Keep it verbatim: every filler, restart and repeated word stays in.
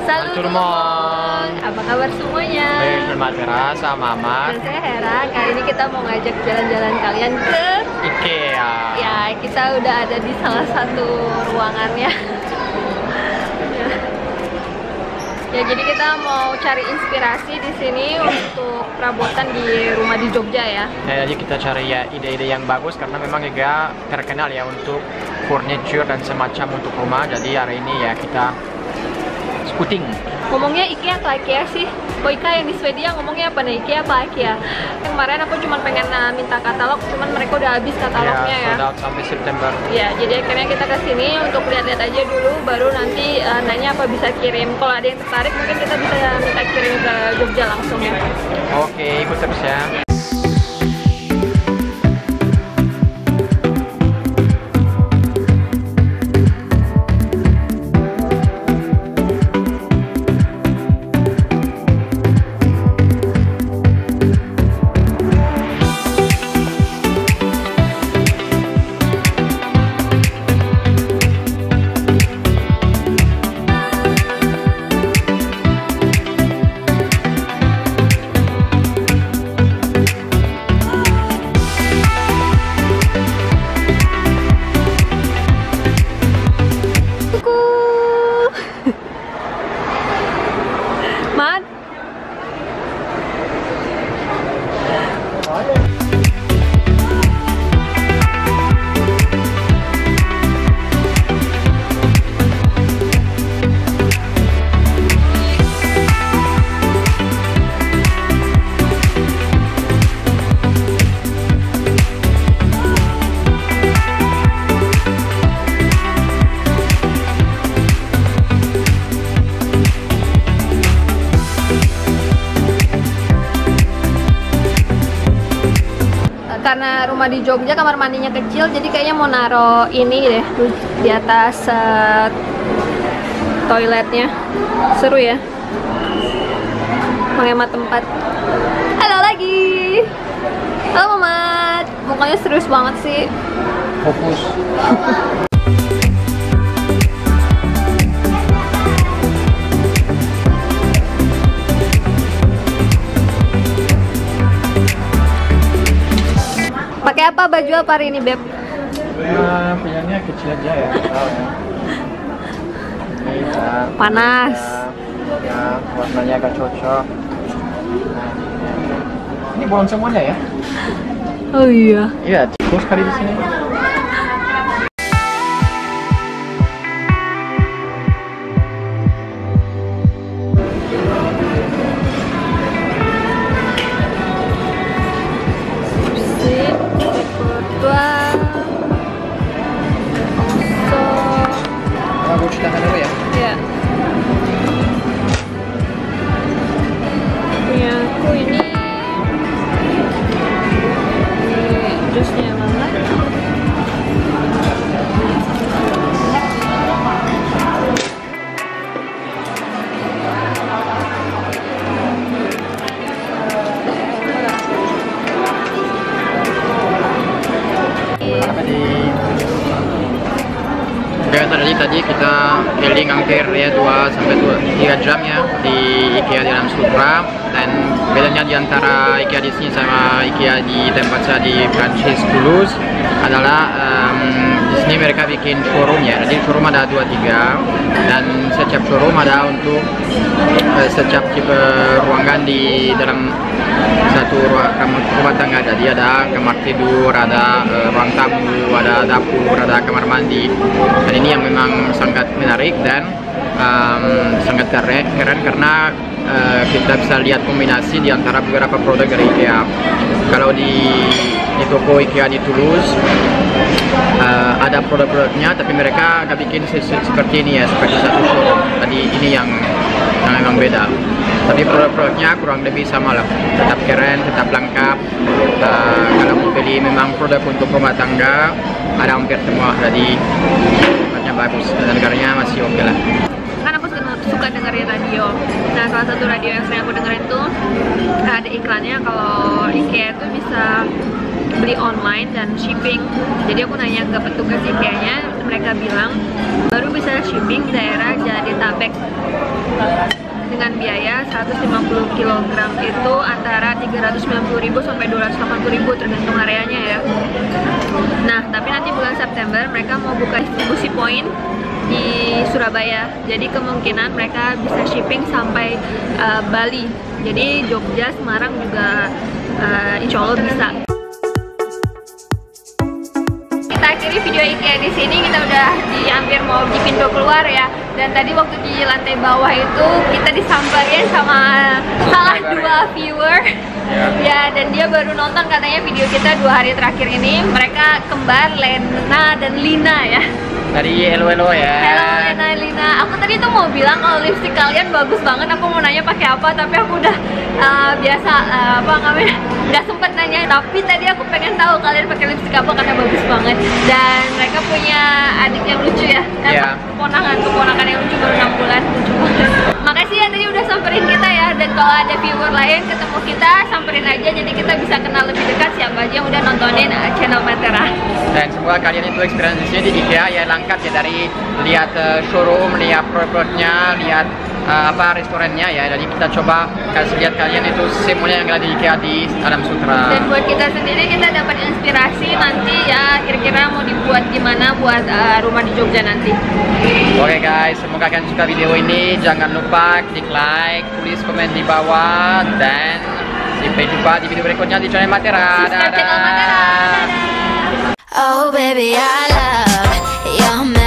Salut Turmon. Apa kabar semuanya? Baik, selamat Vera sama Mama. Dan saya Hera. Kali ini kita mau ngajak jalan-jalan kalian ke IKEA. Ya, kita udah ada di salah satu ruangannya. Ya, jadi kita mau cari inspirasi di sini untuk perabotan di rumah di Jogja ya. Ya, jadi kita cari ya ide-ide yang bagus karena memang IKEA terkenal ya untuk furniture dan semacam untuk rumah. Jadi hari ini ya kita scouting. Ngomongnya IKEA atau IKEA sih? Kok IKEA yang di Swedia ngomongnya apa nih? IKEA apa IKEA? Yang kemarin aku cuma pengen uh, minta katalog, cuman mereka udah habis katalognya ya. Ya, sold sampai September. Ya, jadi akhirnya kita ke sini untuk lihat-lihat aja dulu, baru nanti uh, nanya apa bisa kirim. Kalau ada yang tertarik, mungkin kita bisa minta kirim ke Jogja langsung ya. Oke, ikut terus ya. Mat? Karena rumah di Jogja kamar mandinya kecil, jadi kayaknya mau naro ini deh di atas uh, toiletnya. Seru ya, menghemat tempat. Halo lagi. Halo Mamat. Mukanya serius banget sih. Fokus. Pakai apa baju apa hari ini, Beb? Ya, pilihannya kecil aja ya. Oh, ya. Bisa. Panas. Ya, ya, warnanya agak cocok. Nah, ini bolong semuanya ya? Oh iya. Iya, tikus kali di sini. Cuci tangan dulu ya? Iya. Punya aku ini. Ini jusnya mana? Oke, tadi tadi kita keliling hampir ya dua sampai tiga jam ya di IKEA di dalam Sutra, dan bedanya di antara IKEA di sini sama IKEA di tempat saya di Prancis Toulouse adalah um, di sini mereka bikin showroom ya. Jadi showroom ada dua tiga, dan setiap showroom ada untuk uh, setiap tipe ruangan di dalam satu ruang rumah tangga. Jadi ada kamar tidur, ada uh, ruang tamu, ada dapur, ada kamar mandi. Dan ini yang memang sangat menarik dan um, sangat keren, keren karena uh, kita bisa lihat kombinasi di antara beberapa produk dari IKEA. Kalau di, di toko IKEA di Toulouse uh, ada produk-produknya, tapi mereka nggak bikin seperti ini ya, seperti satu showroom. Jadi ini yang, yang memang beda. Tapi produk-produknya kurang lebih sama lah, tetap keren, tetap lengkap. Uh, kalau mau beli memang produk untuk rumah tangga ada hampir semua, jadi tempatnya bagus dan harganya masih oke lah. Kan aku suka dengerin radio. Nah, salah satu radio yang sering aku dengerin tuh ada iklannya kalau IKEA tuh bisa beli online dan shipping. Jadi aku nanya ke petugas IKEA-nya, mereka mereka bilang baru bisa shipping daerah Jabodetabek dengan biaya seratus lima puluh kilogram itu antara tiga ratus sembilan puluh ribu sampai dua ratus delapan puluh ribu tergantung areanya ya. Nah, tapi nanti bulan September mereka mau buka distribusi point di Surabaya, jadi kemungkinan mereka bisa shipping sampai uh, Bali. Jadi Jogja, Semarang juga uh, insya Allah bisa. Kita akhiri video IKEA di sini, kita udah di hampir mau di pintu keluar ya. Dan tadi waktu di lantai bawah itu kita disamperin sama salah dua viewer. Ya, dan dia baru nonton katanya video kita dua hari terakhir ini. Mereka kembar Lena dan Lina ya. Dari Elo Elo ya. Halo Lena, Lina. Aku tadi tuh mau bilang kalau lipstick kalian bagus banget. Aku mau nanya pakai apa, tapi aku udah uh, biasa uh, apa namanya, nggak sempet nanya. Tapi tadi aku pengen tahu kalian pakai lipstick apa karena bagus banget. Dan mereka punya adik yang lucu ya. Kan yeah. Keponakan, keponakan yang lucu baru enam bulan. Lucu banget. Makasih ya tadi udah samperin kita ya. Dan kalau ada viewer lain ketemu kita, samperin aja. Jadi kita bisa kenal lebih dekat siapa aja yang udah nontonin uh, channel Matera. Dan semoga kalian itu experience-nya di IKEA ya lengkap ya, dari lihat uh, showroom, lihat produk-produknya, lihat uh, apa restorannya ya. Jadi kita coba kasih lihat kalian itu semuanya yang ada di IKEA di Alam Sutera. Dan buat kita sendiri kita dapat inspirasi nanti ya, kira-kira mau dibuat gimana buat uh, rumah di Jogja nanti. Oke okay guys, semoga kalian suka video ini. Jangan lupa klik like, tulis komen di bawah, dan sampai jumpa di video berikutnya di channel Matera. Subscribe channel Matera. Dadah. Oh baby, I love your